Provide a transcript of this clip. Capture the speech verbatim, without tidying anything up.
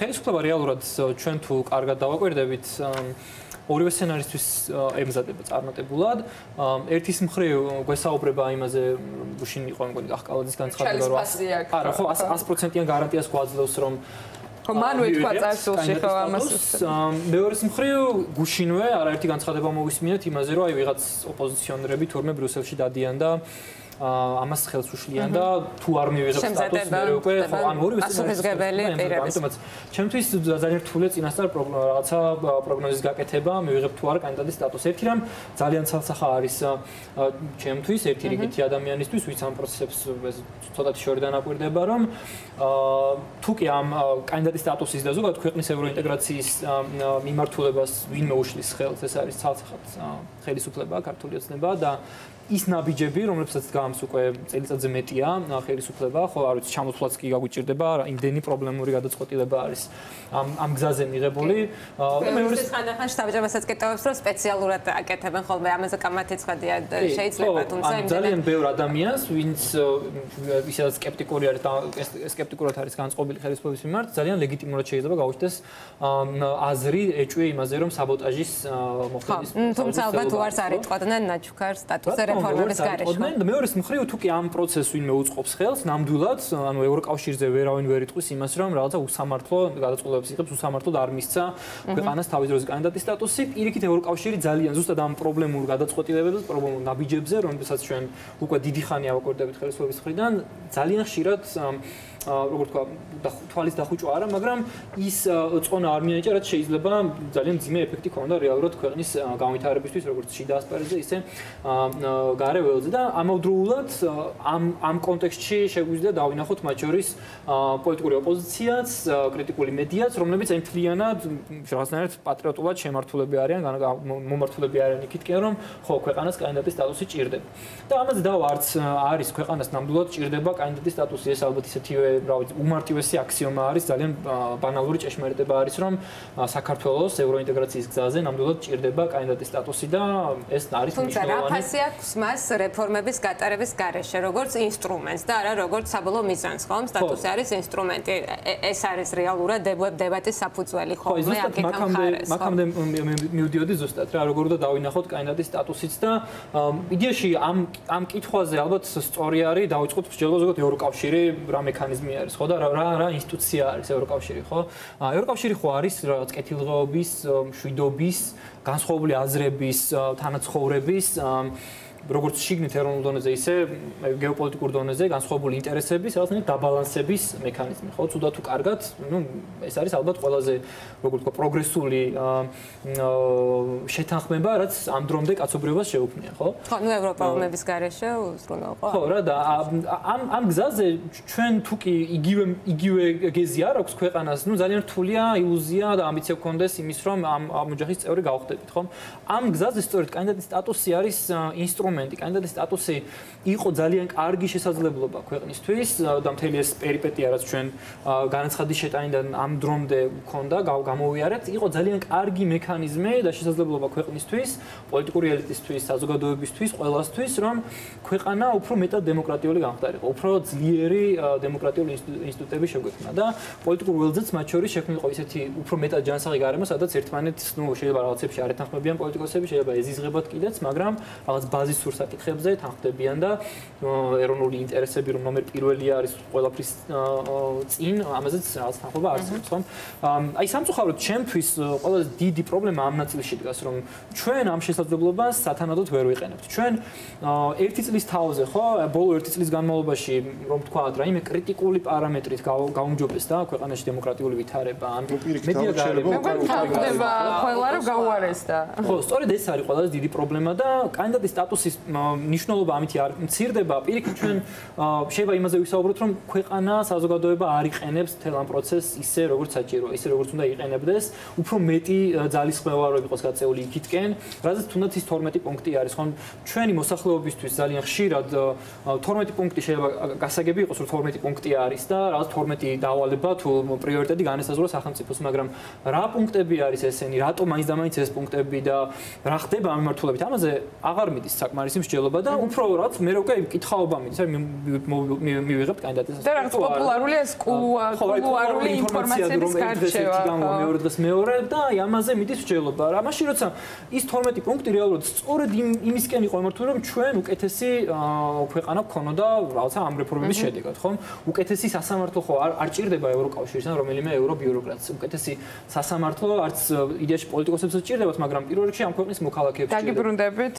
ხელისუფლება რეალურად ჩვენ თუ კარგად დავაკვირდებით ორივე სცენარისთვის ემზადება წარმატებულად. ერთის მხრივ გვესაუბრება იმაზე, გუშინ იყო მგონი ახკალაძის განცხადება, რომ არა, ხო, sto პროცენტიან გარანტიას გვაძლევს, რომ ხო, მან ვეთქვა წარსულში, ხო, ამას. მეორის მხრივ გუშინვე არაერთი განცხადება მოვისმინეთ იმაზე, რომ აი ვიღაც ოპოზიციონერები თურმე ბრიუსელში დადიან და ამას ხელს უშლიან და თუ არ მივიღებს სტატუსს მე უკვე ხო ან ორივე ასოთესგებელი პირების. ჩემთვის ძალიან რთულია წინასწარ რაღაცა პროგნოზის გაკეთება, მივიღებ თუ არა კანდიდატის სტატუსს. ერთი რამ ძალიან ცალსახა არის ჩემთვის, ერთი რიგითი ადამიანისთვის, ვიც ამ პროცესებს ცოტათი შორი დანაკვირდება, რომ თუ კი ამ კანდიდატის სტატუსის და ზოგადად ქვეყნის ევროინტეგრაციის მიმართულებას ვინმე უშლის ხელს, ეს არის ცალსახად ხელისუფლება, ქართული ოცნება და ის ნაბიჯები, რომლებსაც გამს უკვე წელიწადზე მეტია, ხელისუფლება, ხო, არ ვიცი, ჩამოთვლაც კი გაგვიჭირდება, იმდენი პრობლემური გადაწყვეტილება არის ამ ამ გზაზე მიღებული. მეორე ხანდახან შტაბ-ჯამასაც კეთებს, რომ სპეციალურად აკეთებენ ხოლმე ამაზე კამათეცხადია შეიძლება, თუმცა იმდენი ძალიან ბევრ ადამიანს, ვინც ისედაც სკეპტიკური არის და სკეპტიკურად არის განწყობილი ხელისუფლების მიმართ, ძალიან ლეგიტიმურად შეიძლება გაუჩნდეს აზრი ეჭვი იმაზე, რომ საბოტაჟის მოხდენის. თუმცა ალბათ უარს არ იტყოდნენ ნაჩუქარ სტატუსზე რეფორმების გარეშე. მეორის მხრივ თუ კი ამ პროცესს ვინმე უწყობს ხელს, ნამდვილად, ანუ ევროკავშირზე ვერავინ ვერ იტყვის იმას, რომ რაღაცა უსამართლო გადაწყვეტილებას იღებს, უსამართლოდ არ მისცა ქვეყანას თავის დროზე კანდიდატის სტატუსი. პირიქით ევროკავშირი ძალიან ზუსტად ამ პრობლემურ გადაწყვეტილებებს, პრობლემურ ნაბიჯებზე, რომელსაც ჩვენ უკვე დიდი ხანია ვაკვირდებით ხელისუფლების მხრიდან, ძალიან ხშირად როგორ თქვა, თვალის დახუჭვა არა, მაგრამ ის წონა არ მიენიჭა, რაც შეიძლება ძალიან ძიმე ეფექტი ქონდა რეალურად ქვეყნის განვითარებისთვის, როგორც შიდა ასპარეზზე, ისე გარე ველზე და ამავდროულად ამ ამ კონტექსტში შეგვიძლია დავინახოთ მათ შორის პოლიტიკური ოპოზიციაც, კრიტიკული მედიაც, რომლებიც ემთლიანად რაღაცნაირად პატრიოტულად შემართულები არიან, მომართულები არიან იქითკენ, რომ ხო, ქვეყანას კანდიდატის სტატუსი ჭირდება. და ამაზე დავა არც არის ქვეყანას ნამდვილად ჭირდება კანდიდატის სტატუსი, ეს ალბათ ისეთივე რავი უმარტივესი აქსიომა არის, ძალიან ბანალური ჭეშმარიტება არის, რომ საქართველოს ევროინტეგრაციის გზაზე ნამდვილად ჭირდება კანდიდატის სტატუსი და ეს არის მნიშვნელოვანი. თუმცა რა ფასი აქვს მას რეფორმების გატარების გარეშე, როგორც ინსტრუმენტს და არა როგორც საბოლოო მიზანს, ხომ? სტატუსი არის ინსტრუმენტი. ეს არის რეალურად დებატის საფუძველი, ხო? მე აქეთ მხარეს. მაგამდე მივდიოდი ზუსტად რა, როგორ უნდა დავინახოთ კანდიდატის სტატუსიც და იდეაში ამ ამ კითხვაზე ალბათ სწორი არის დავიწყოთ მსჯელობა ზოგადად ევროკავშირი რა მექანიზმი არის, ხო და რა რა ინსტიტუცია არის ევროკავშირი, ხო? ევროკავშირი ხო არის რაღაც კეთილდღეობის, მშვიდობის, განსხვავებული აზრების, თანაცხოვრების როგორც შიგნით ეროვნულ დონეზე, ისე გეოპოლიტიკურ დონეზე განსხვავებული ინტერესების, რაღაცნაირად დაბალანსების მექანიზმი, ხო? თუნდაც თუ კარგად, ნუ ეს არის ალბათ ყველაზე, როგორ ვთქვა, პროგრესული შეთანხმება, რაც ამ დრომდე კაცობრიობას შეუქმნია, ხო? ხო, ნუ ევროპარლამენტის გარეშე უზრუნველყო. ხო, რა და ამ ამ გზაზე ჩვენ თუ კი იგივე იგივე გეზი არ აქვს ქვეყანას, ნუ ძალიან რთულია ილუზია და ამბიცია გქონდეს იმის, რომ ამ ამ ოჯახის წევრი გავხდებით, ხო? ამ გზაზე სწორედ კანდიდატის სტატუსი არის ინსტრუმენტი, კანდიდატის სტატუსი იყო ძალიან კარგი შესაძლებლობა ქვეყნისთვის და მთელი ეს პერიპეტია, რაც ჩვენ განაცხადის შეტანიდან ამ დრომდე გქონდა, გამოვიარეთ, იყო ძალიან კარგი მექანიზმი და შესაძლებლობა ქვეყნისთვის, პოლიტიკური ელიტისთვის, საზოგადოებისთვის, ყველასთვის, რომ ქვეყანა უფრო მეტად დემოკრატიული გამხდარიყო, უფრო ძლიერი დემოკრატიული ინსტიტუტები შეგვექმნა და პოლიტიკურ ველზეც მათ შორის შექმნილიყო ისეთი უფრო მეტად ჯანსაღი გარემო, სადაც ერთმანეთს, ნუ შეიძლება რაღაცებში არ ეთანხმებიან პოლიტიკოსები, შეიძლება ეზიზღებათ კიდეც, მაგრამ რაღაც ბაზისურ საკითხებზე თანხმდებიან და ეროვნული ინტერესები, რომ ნომერ პირველი არის ყველაფრის წინ, ამაზეც რაღაც თანხმობა არსებობს, ხო? აი სამწუხაროდ ჩემთვის ყველაზე დიდი პრობლემა ამ ნაწილში დგას, რომ ჩვენ ამ შესაძლებლობას სათანადოდ ვერ ვიყენებთ. ჩვენ ერთი წლის თავზე, ხო, ბოლო ერთი წლის განმავლობაში, რომ თქვათ, რაიმე კრიტიკული პარამეტრით გაუმჯობეს და ქვეყანაში დემოკრატიული ვითარება, ან მედია გარემო ხდება, ყველა რომ გაუარესდა. ხო, სწორედ ეს არის ყველაზე დიდი პრობლემა და კანდიდატის სტატუსის მნიშვნელობა ამით არ მცირდება. პირიქით ჩვენ შეიძლება იმაზე ვისაუბროთ, რომ ქვეყანა, საზოგადოება არ იყენებს მთელ ამ პროცესს ისე, როგორც საჭიროა, ისე როგორც უნდა იყენებდეს, უფრო მეტი ძალისხმევარები იყოს გაწეული იქითკენ, რადგან თუნდაც ის თორმეტი პუნქტი არის, ხო? ჩვენი მოსახლეობისთვის ძალიან ხშირად თორმეტი პუნქტი შეიძლება გასაგები იყოს, რომ თორმეტი პუნქტი არის და რაღაც თორმეტი დავალება თუ პრიორიტეტი განესაზღვრა სახელმწიფოს, მაგრამ რა პუნქტები არის ესენი, რატომ მაინც და მაინც ეს პუნქტები და რა ხდება ამ მიმართულებით? ამაზე აღარ მიდის საკმარისი არის მსჯელობა და უფრო რაც მე უკვე კითხაობა მიდის, აი მივიღებთ კანდიდატის. და რაღაც პოპულარული ეს კულუარული ინფორმაციების გარჩევა. მეორე დღეს მეორე და აი ამაზე მიდის მსჯელობა. რა მაშინ როცა ის თორმეტი პუნქტი რეალურად სწორედ იმისკენ იყო ემართული, რომ ჩვენ უკეთესი ქვეყანა გქონოდა რაღაცა ამ რეფორმების შედეგად, ხომ? უკეთესი სასამართლო ხო არ ჭირდება ევროკავშირისგან რომელიმე ევრობიუროკრატს. უკეთესი სასამართლო არც იდეაში პოლიტიკოსებსაც ჭირდებათ, მაგრამ პირველ რიგში ამ ქვეყნის მოქალაქეებს ჭირდება. დაგიბრუნდებით